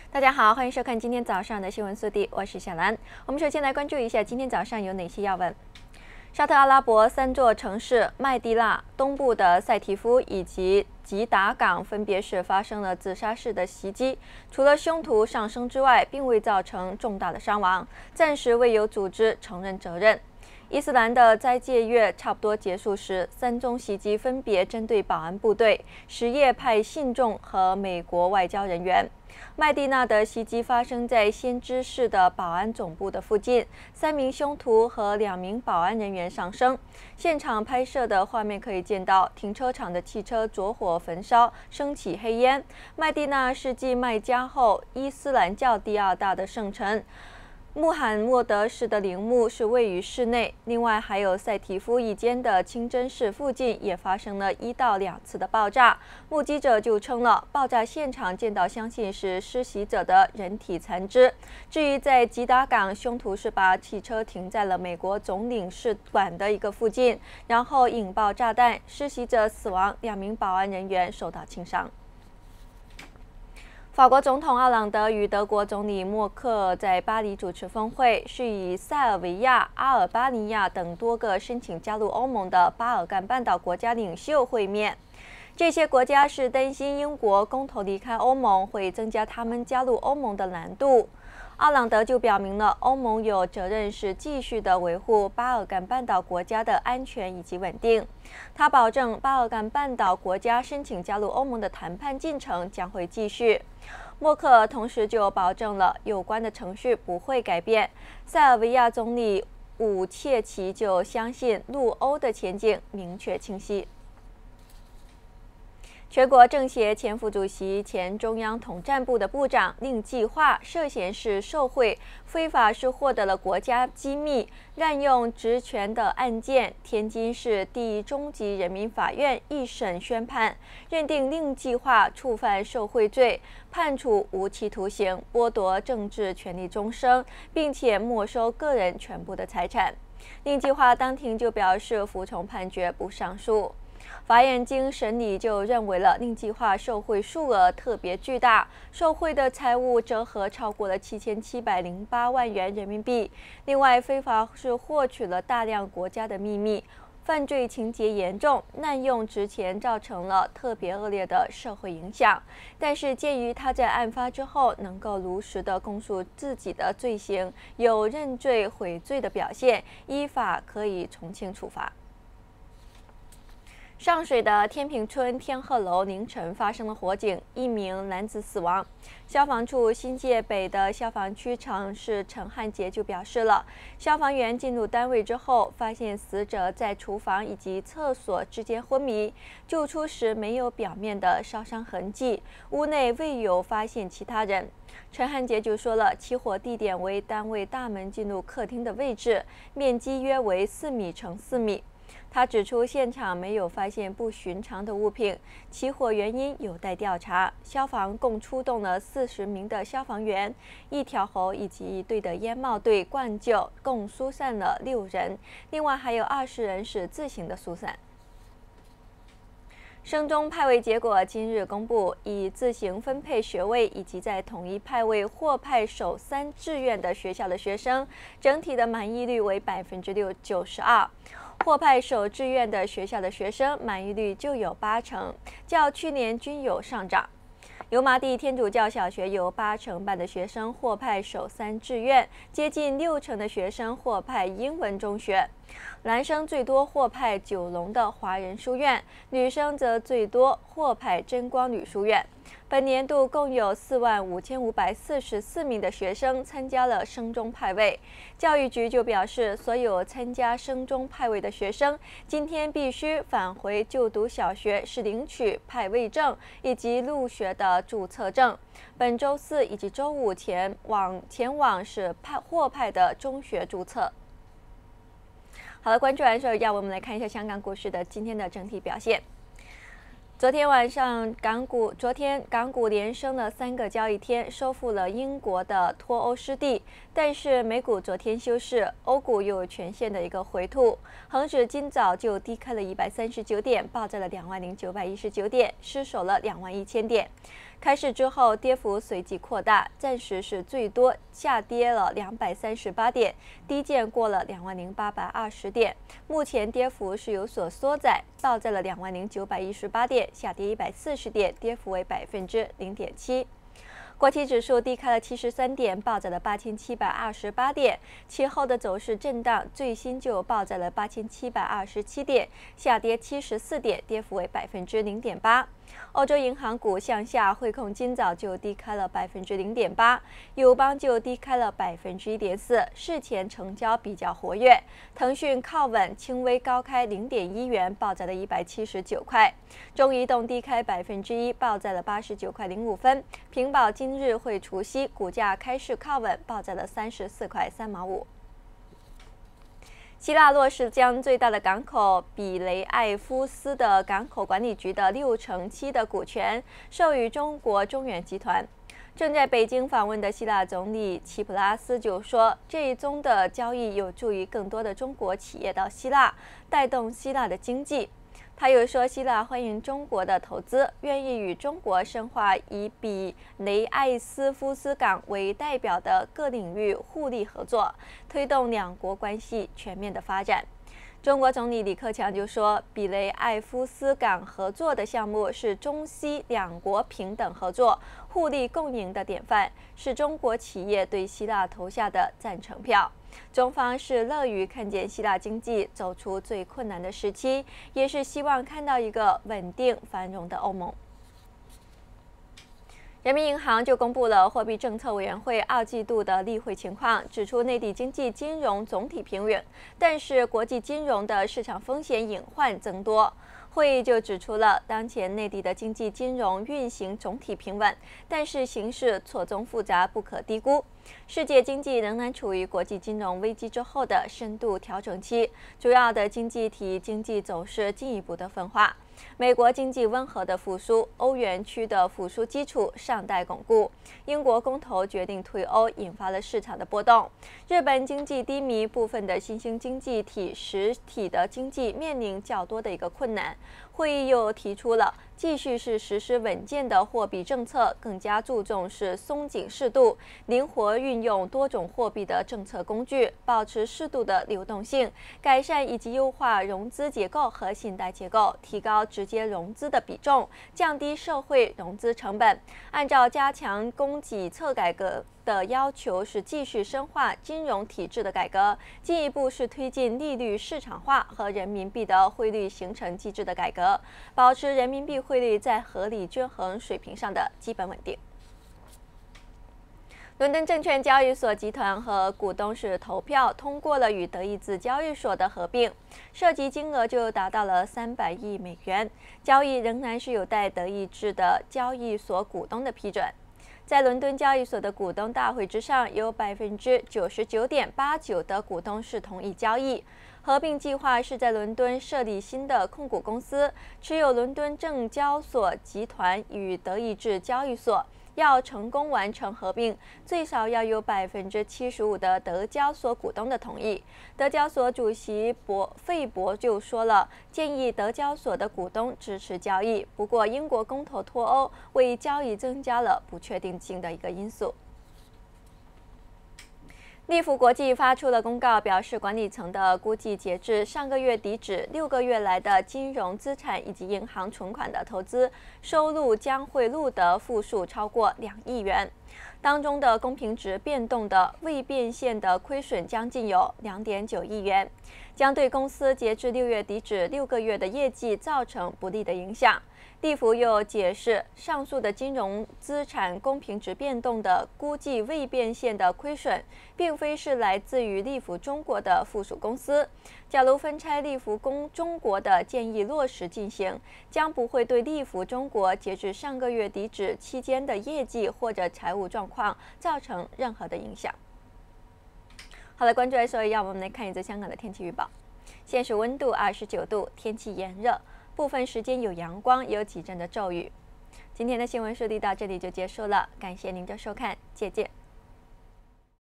大家好，欢迎收看今天早上的新闻速递，我是小兰。我们首先来关注一下今天早上有哪些要闻。沙特阿拉伯3座城市麦地那、东部的塞提夫以及吉达港分别是发生了自杀式的袭击，除了凶徒上升之外，并未造成重大的伤亡，暂时未有组织承认责任。伊斯兰的斋戒月差不多结束时，3宗袭击分别针对保安部队、什叶派信众和美国外交人员。麦地那的袭击发生在先知市的保安总部的附近，3名凶徒和2名保安人员丧生。现场拍摄的画面可以见到，停车场的汽车着火焚烧，升起黑烟。麦地那是继麦加后伊斯兰教第2大的圣城。穆罕默德市的陵墓是位于市内，另外还有塞提夫一间的清真寺附近也发生了1到2次的爆炸。目击者就称了，爆炸现场见到相信是施袭者的人体残肢。至于在吉达港，凶徒是把汽车停在了美国总领事馆的一个附近，然后引爆炸弹，施袭者死亡，2名保安人员受到轻伤。法国总统奥朗德与德国总理默克尔在巴黎主持峰会，是以塞尔维亚、阿尔巴尼亚等多个申请加入欧盟的巴尔干半岛国家领袖会面。这些国家是担心英国公投离开欧盟会增加他们加入欧盟的难度。奥朗德就表明了，欧盟有责任是继续的维护巴尔干半岛国家的安全以及稳定。他保证，巴尔干半岛国家申请加入欧盟的谈判进程将会继续。默克尔同时就保证了有关的程序不会改变。塞尔维亚总理武切奇就相信陆欧的前景明确清晰。全国政协前副主席、前中央统战部的部长令计划涉嫌是受贿、非法是获得了国家机密、滥用职权的案件，天津市第1中级人民法院一审宣判，认定令计划触犯受贿罪，判处无期徒刑，剥夺政治权利终生，并且没收个人全部的财产。令计划当庭就表示服从判决，不上诉。法院经审理就认为了令计划受贿数额特别巨大，受贿的财物折合超过了7708万元人民币。另外，非法是获取了大量国家的秘密，犯罪情节严重，滥用职权造成了特别恶劣的社会影响。但是，鉴于他在案发之后能够如实的供述自己的罪行，有认罪悔罪的表现，依法可以从轻处罚。上水的天平村天鹤楼凌晨发生了火警，1名男子死亡。消防处新界北的消防区长是陈汉杰就表示了，消防员进入单位之后，发现死者在厨房以及厕所之间昏迷，救出时没有表面的烧伤痕迹，屋内未有发现其他人。陈汉杰就说了，起火地点为单位大门进入客厅的位置，面积约为4米乘4米。他指出，现场没有发现不寻常的物品，起火原因有待调查。消防共出动了40名的消防员、1条喉以及1队的烟帽队灌救，共疏散了6人，另外还有20人是自行的疏散。升中派位结果今日公布，以自行分配学位以及在统一派位获派首3志愿的学校的学生，整体的满意率为92%。获派首志愿的学校的学生满意率就有80%，较去年均有上涨。油麻地天主教小学有80%半的学生获派首3志愿，接近60%的学生获派英文中学。男生最多获派九龙的华人书院，女生则最多获派真光女书院。本年度共有45544名的学生参加了升中派位。教育局就表示，所有参加升中派位的学生，今天必须返回就读小学是领取派位证以及入学的注册证。本周4以及周5前往是获派的中学注册。好了，关注完之后，要我们来看一下香港股市的今天的整体表现。昨天港股连升了3个交易天，收复了英国的脱欧失地。但是美股昨天休市，欧股又有全线的一个回吐，恒指今早就低开了139点，报在了20919点，失守了21000点。 开市之后，跌幅随即扩大，暂时是最多下跌了238点，低见过了20,820点。目前跌幅是有所缩窄，报在了20,918点，下跌140点，跌幅为0.7%。国企指数低开了73点，报在了8728点，其后的走势震荡，最新就报在了8727点，下跌74点，跌幅为0.8%。欧洲银行股向下，汇控今早就低开了0.8%，友邦就低开了1.4%，事前成交比较活跃。腾讯靠稳，轻微高开0.1元，报在了179块。中移动低开1%，报在了89块05分。平保今日会除息，股价开市靠稳，报在了34块3毛5。希腊落实将最大的港口比雷埃夫斯的港口管理局的7%的股权授予中国中远集团。正在北京访问的希腊总理齐普拉斯就说，这一宗的交易有助于更多的中国企业到希腊，带动希腊的经济。他又说，希腊欢迎中国的投资，愿意与中国深化以比雷埃斯夫斯港为代表的各领域互利合作，推动两国关系全面的发展。中国总理李克强就说，比雷埃夫斯港合作的项目是中西两国平等合作、互利共赢的典范，是中国企业对希腊投下的赞成票。中方是乐于看见希腊经济走出最困难的时期，也是希望看到一个稳定繁荣的欧盟。人民银行就公布了货币政策委员会2季度的例会情况，指出内地经济金融总体平稳，但是国际金融的市场风险隐患增多。会议就指出了，当前内地的经济金融运行总体平稳，但是形势错综复杂，不可低估。世界经济仍然处于国际金融危机之后的深度调整期，主要的经济体经济走势进一步的分化。美国经济温和的复苏，欧元区的复苏基础尚待巩固。英国公投决定退欧，引发了市场的波动。日本经济低迷，部分的新兴经济体实体的经济面临较多的一个困难。会议又提出了继续是实施稳健的货币政策，更加注重是松紧适度，灵活运用多种货币的政策工具，保持适度的流动性，改善以及优化融资结构和信贷结构，提高直接融资的比重，降低社会融资成本。按照加强供给侧改革的要求，是继续深化金融体制的改革，进一步是推进利率市场化和人民币的汇率形成机制的改革，保持人民币汇率在合理均衡水平上的基本稳定。伦敦证券交易所集团和股东是投票通过了与德意志交易所的合并，涉及金额就达到了300亿美元。交易仍然是有待德意志的交易所股东的批准。在伦敦交易所的股东大会之上，有99.89%的股东是同意交易。合并计划是在伦敦设立新的控股公司，持有伦敦证交所集团与德意志交易所。要成功完成合并，最少要有75%的德交所股东的同意。德交所主席费伯就说了，建议德交所的股东支持交易。不过，英国公投脱欧为交易增加了不确定性的一个因素。利福国际发出了公告，表示管理层的估计，截至上个月底止，6个月来的金融资产以及银行存款的投资收入将会录得负数超过2亿元，当中的公平值变动的未变现的亏损将近有2.9亿元，将对公司截至6月底止6个月的业绩造成不利的影响。利福又解释，上述的金融资产公平值变动的估计未变现的亏损，并非是来自于利福中国的附属公司。假如分拆利福中国的建议落实进行，将不会对利福中国截至上个月底止期间的业绩或者财务状况造成任何的影响。好了，关注所以要我们来看一则香港的天气预报。现时温度29度，天气炎热。部分时间有阳光，也有几阵的骤雨。今天的新闻速递到这里就结束了，感谢您的收看，再见。